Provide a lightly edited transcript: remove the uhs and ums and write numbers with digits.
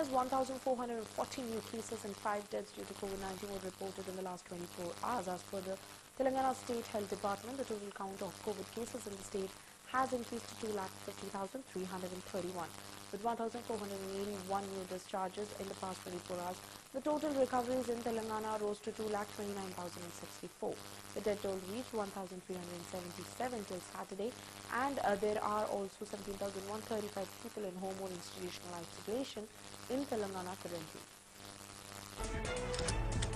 is 1,440 new cases and 5 deaths due to COVID-19 were reported in the last 24 hours. As per the Telangana State Health Department, the total count of COVID cases in the state has increased to 2,50,331. With 1,481 new discharges in the past 24 hours, the total recoveries in Telangana rose to 2,29,064. The death toll reached 1,377 till Saturday, and there are also 17,135 people in home or institutional isolation in Telangana currently.